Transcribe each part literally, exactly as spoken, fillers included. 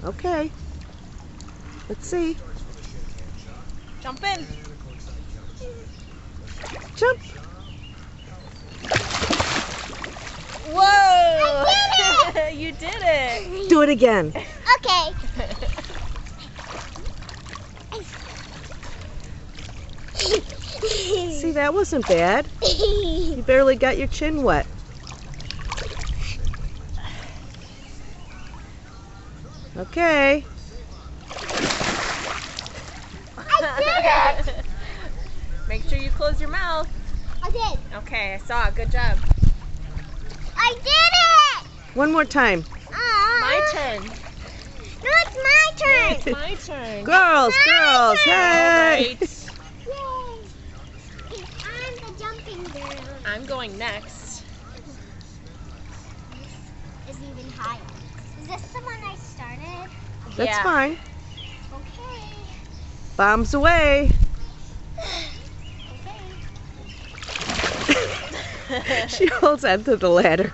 Okay. Let's see. Jump in. Jump. Whoa! I did it! You did it. Do it again. Okay. See, that wasn't bad. You barely got your chin wet. Okay. I did it! Make sure you close your mouth. I did. Okay, I saw it. Good job. I did it! One more time. Uh, My turn. No, it's my turn. It's my turn. Girls, My girls, turn. hey! Right. Yay. I'm the jumping girl. I'm going next. This is even higher. Is this the one I started? That's Yeah. fine. Okay. Bombs away. Okay. She holds onto the ladder.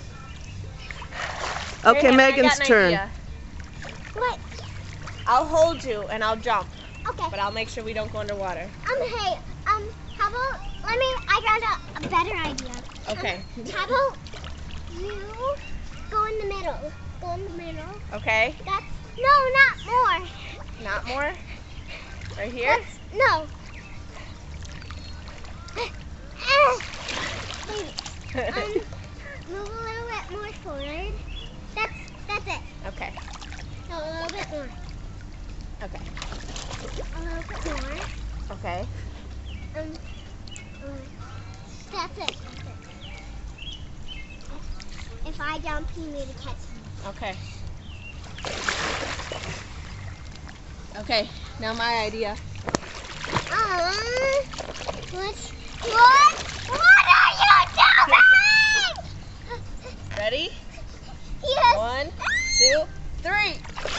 Okay, Here, Hannah, I Megan's got an turn. idea. What? I'll hold you and I'll jump, Okay. but I'll make sure we don't go underwater. Um, hey, um, how about, let me, I got a, a better idea. Okay. Um, how about you go in the middle? Go in the middle. Okay. That's, no, not more. Not more? Right here? That's, no. Wait, um, move a little bit more forward. That's, that's it. Okay. No, a little bit more. Okay. A little bit more. Okay. Um, um, that's it. That's it. If I jump, you need to catch me. Okay. Okay. Now my idea. Um, what? What? What are you doing? Ready? Yes. One, two, three.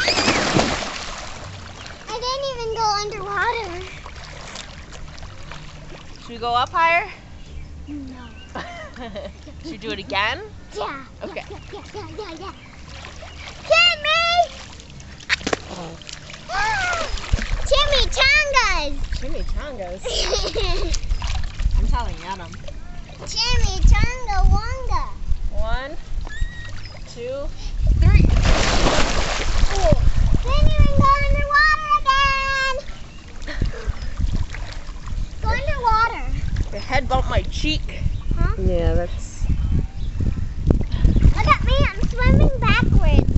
I didn't even go underwater. Should we go up higher? No. Should we do it again? Yeah. Okay. Yeah, yeah, yeah, yeah, yeah. Timmy! Oh. Chimichangas! Chimichangas. I'm telling Adam. Chimichanga wonga. One, two, three. Oh. Didn't even go underwater again. Go underwater. Your head bumped my cheek. Huh? Yeah, that's... Look at me, I'm swimming backwards.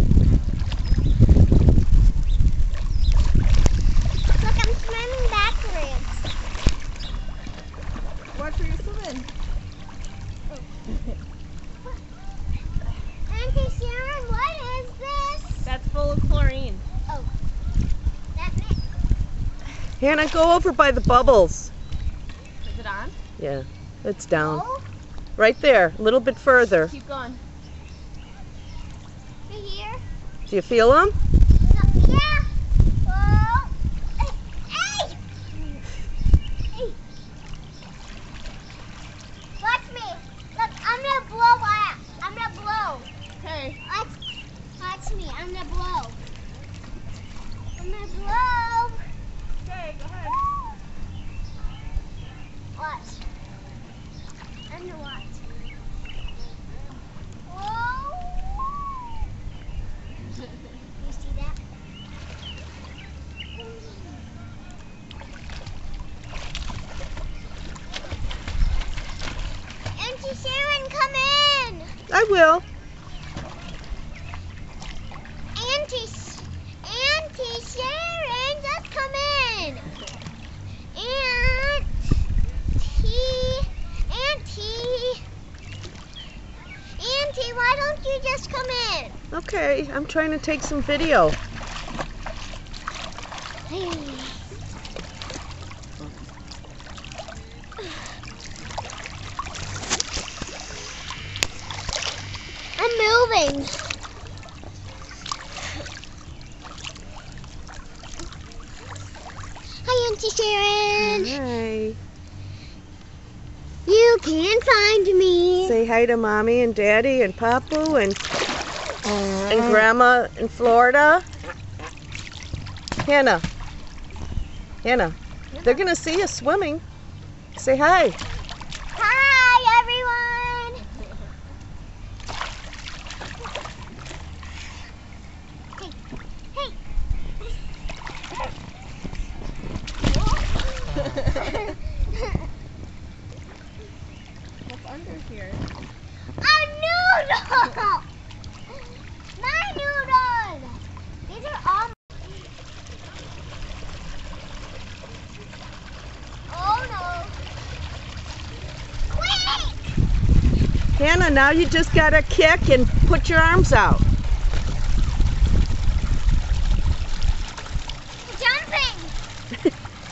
Look, I'm swimming backwards. Watch where you're swimming. Auntie Sharon, what is this? That's full of chlorine. Oh, that mix. Hannah, go over by the bubbles. Is it on? Yeah, it's down. Oh, Right there, a little bit further. Keep going. right here. Do you feel them? No, yeah. Whoa. Hey! Hey! Watch me. Look, I'm gonna blow up. I'm gonna blow. Okay. Watch, watch me. I'm gonna blow. I'm gonna blow. Okay, go ahead. Watch. I'm gonna watch. Whoa. You see that? Auntie Sharon, come in. I will. Auntie, Sh- Auntie Sharon, just come in. Auntie, Auntie, Auntie, why don't you just come in? Okay, I'm trying to take some video. I'm moving. Hi, Auntie Sharon. Hi. You can't find me. Say hi to Mommy and Daddy and Papu and And Grandma in Florida. Hannah. Hannah. They're going to see you swimming. Say hi. Hi, everyone. Hey, hey. What's under here? A noodle! My noodle! These are all. Oh no! Quick! Hannah, now you just got to kick and put your arms out. Jumping!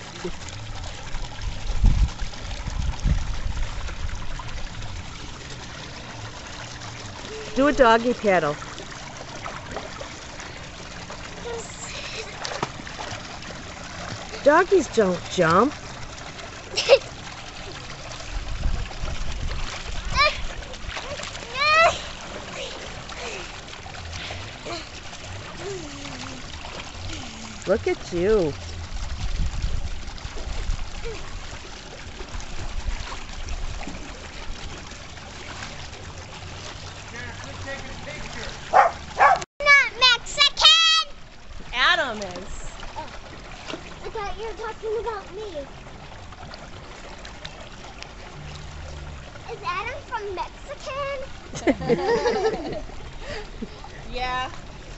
Do a doggy paddle. Doggies don't jump. Look at you. Not Mexican! Adam is. I thought you were talking about me. Is Adam from Mexican? Yeah,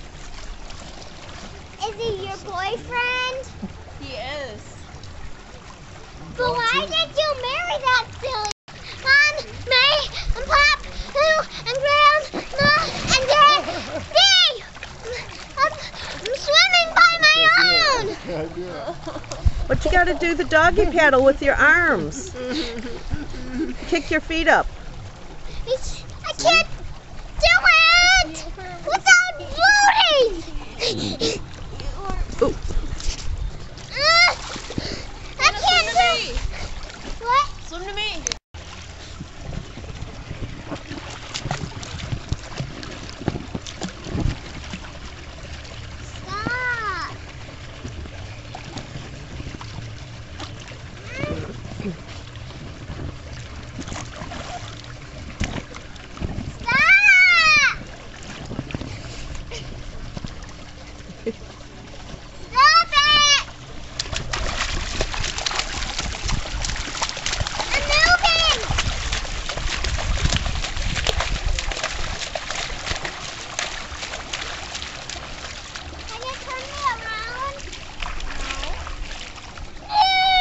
Is he your boyfriend? he is. But why did you marry that silly? Mom, May, and Pop, Lou, and Grandma, and Dad. Dee! I'm, I'm swimming by my own. But you got to do the doggy paddle with your arms. Kick your feet up. It's, I can't do it without floating. Ooh. Uh, I Swim can't to do. me. What? Swim to me. Stop. Stop! Stop it! I'm moving! Can you turn me around? No.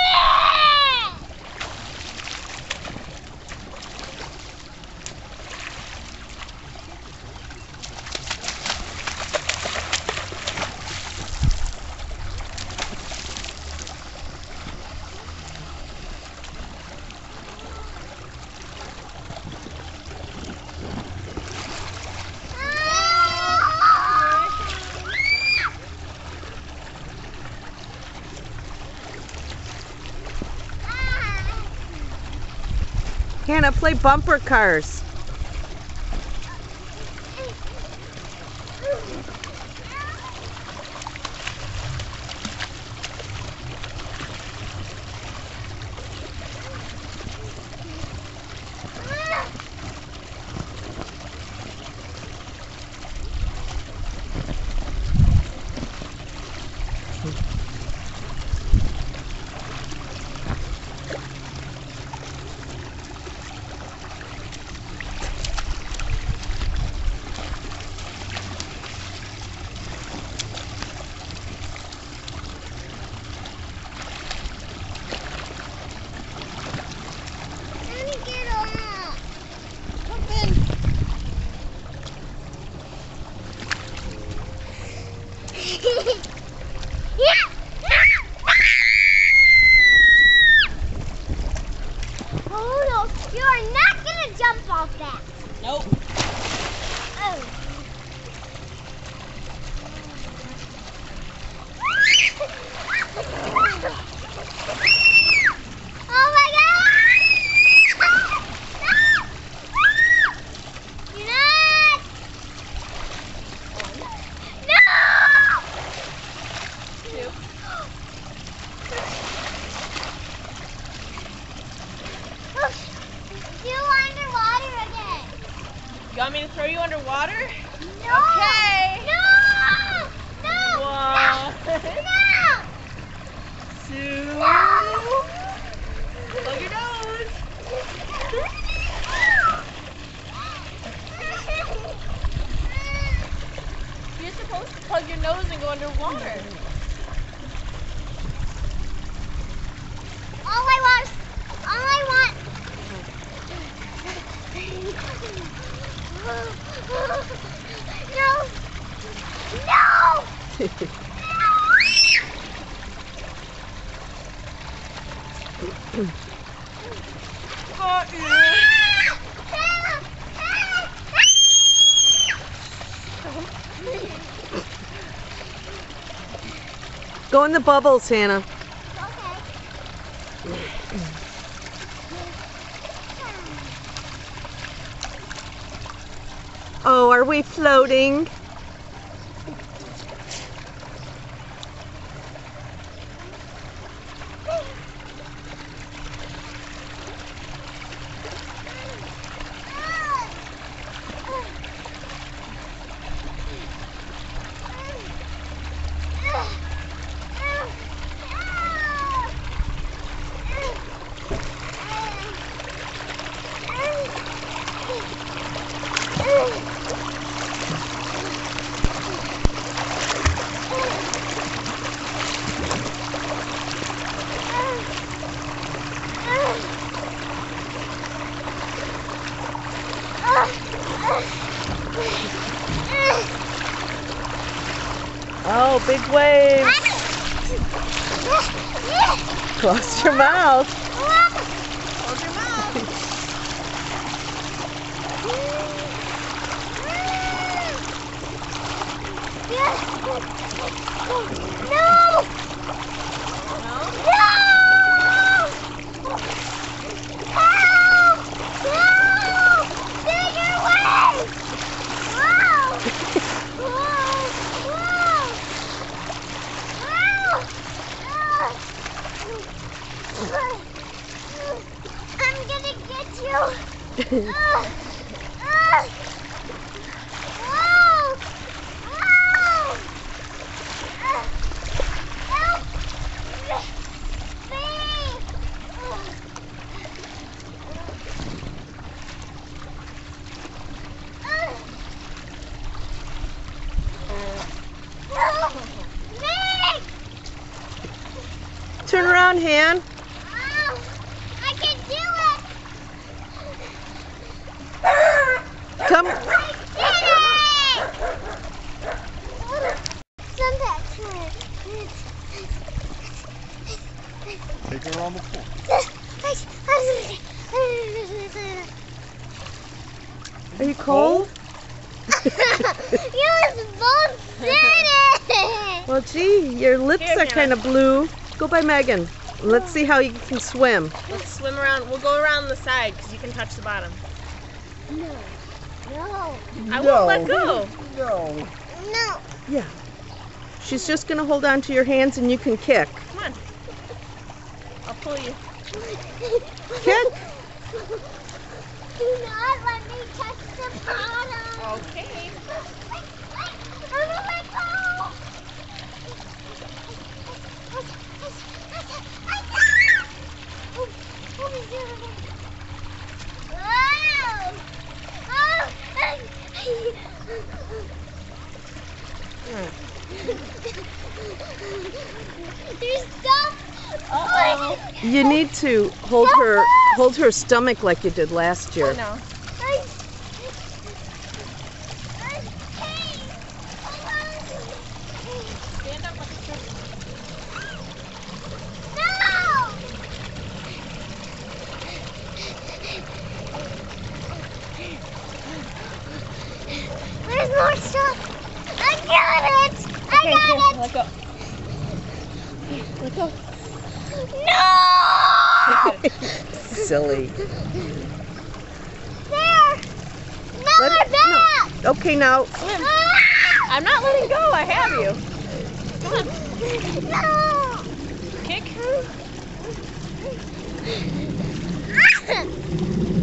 Hannah, play bumper cars. You want me to throw you underwater? No! Okay. No! No! One, No! two, No! plug your nose. You're supposed to plug your nose and go underwater. All I want, all I want. No! No! Got you. Go in the bubbles, Hannah. Oh, are we floating? Oh, big waves. Close your mouth. Close your mouth. No! I'm gonna get you. uh, uh, whoa, whoa. Uh, help me. Uh, help me. Turn around, Han. I can do it! Come. I did it! Send that Take her around the pool. Are you cold? You both did it! Well, gee, your lips Here, are Hannah. kind of blue. Go by Megan. Let's see how you can swim. Let's swim around. We'll go around the side because you can touch the bottom. No. No. I won't let go. No. No. Yeah. She's just going to hold on to your hands and you can kick. Come on. I'll pull you. Kick. Do not let me touch the bottom. Okay. I'm gonna let go. There's stuff. Uh-oh. You need to hold her hold her stomach like you did last year. No. Stand up like a turtle. Where's more stuff? I got it! I Okay, got here, it! let go. Here, let go. No! Silly. There! Now Let we're it- back! no. Okay, now. Swim. Ah! I'm not letting go. I have you. Come on. No! Kick. Ah!